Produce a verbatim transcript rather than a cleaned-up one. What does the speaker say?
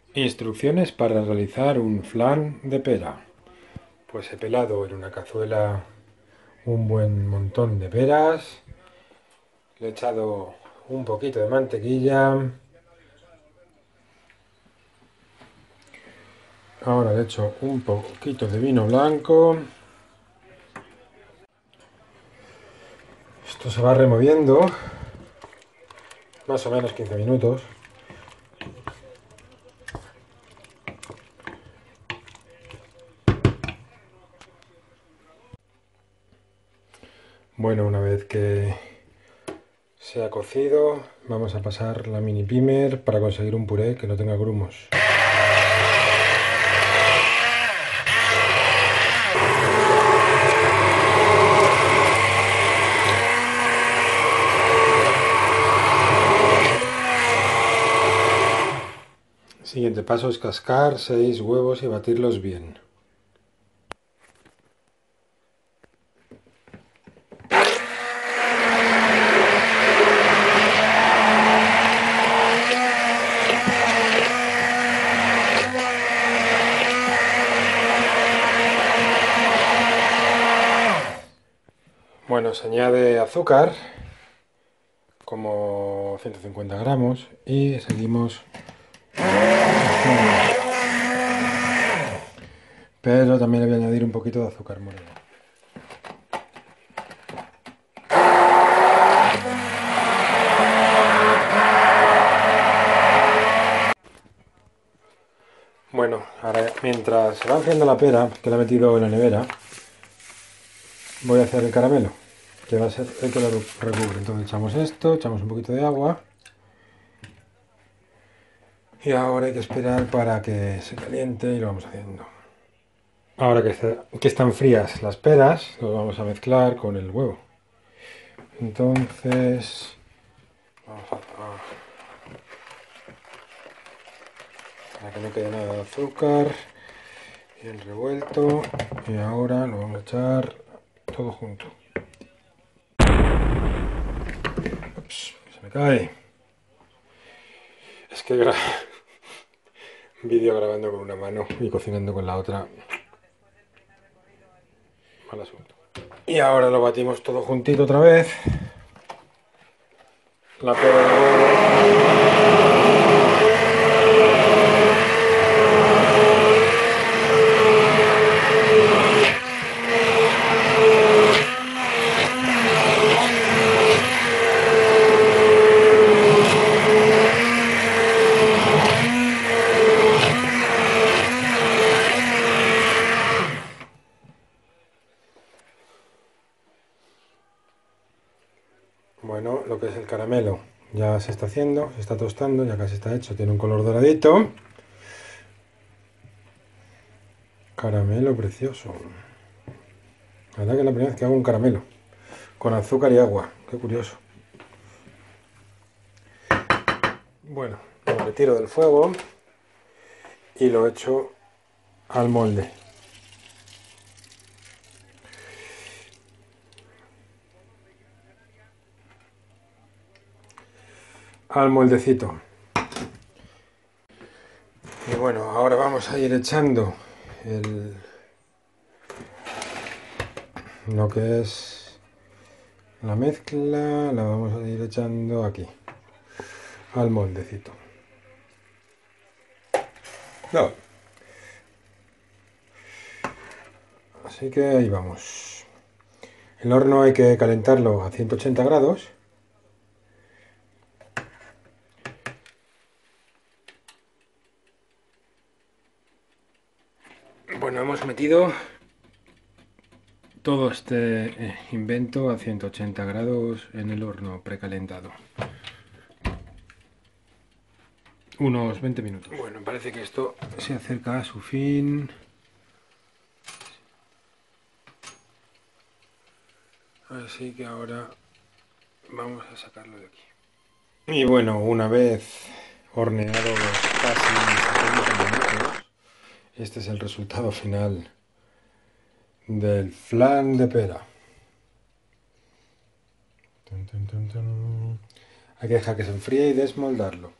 Instrucciones para realizar un flan de pera. Pues he pelado en una cazuela un buen montón de peras, le he echado un poquito de mantequilla, ahora le echo un poquito de vino blanco, esto se va removiendo más o menos quince minutos. Bueno, una vez que se ha cocido, vamos a pasar la mini pimer para conseguir un puré que no tenga grumos. Siguiente paso es cascar seis huevos y batirlos bien. Bueno, se añade azúcar, como ciento cincuenta gramos, y seguimos. Pero también le voy a añadir un poquito de azúcar moreno. Bueno, ahora mientras se va enfriando la pera, que la he metido en la nevera, voy a hacer el caramelo, que va a ser el que lo recubre. Entonces echamos esto, echamos un poquito de agua. Y ahora hay que esperar para que se caliente y lo vamos haciendo. Ahora que, está, que están frías las peras, lo vamos a mezclar con el huevo. Entonces, vamos a, para que no quede nada de azúcar y el revuelto. Y ahora lo vamos a echar todo junto. Ups, se me cae. Es que gra vídeo grabando con una mano y cocinando con la otra. Mal asunto. Y ahora lo batimos todo juntito otra vez. La pera de huevo. Bueno, lo que es el caramelo ya se está haciendo, se está tostando, ya casi está hecho, tiene un color doradito. Caramelo precioso. La verdad que es la primera vez que hago un caramelo con azúcar y agua, qué curioso. Bueno, lo retiro del fuego y lo echo al molde. Al moldecito. Y bueno, ahora vamos a ir echando el, lo que es la mezcla, la vamos a ir echando aquí, al moldecito. No. Así que ahí vamos. El horno hay que calentarlo a ciento ochenta grados. Bueno, hemos metido todo este invento a ciento ochenta grados en el horno precalentado. Unos veinte minutos. Bueno, parece que esto se acerca a su fin. Así que ahora vamos a sacarlo de aquí. Y bueno, una vez horneado los casi setenta minutos, este es el resultado final del flan de pera. Hay que dejar que se enfríe y desmoldarlo.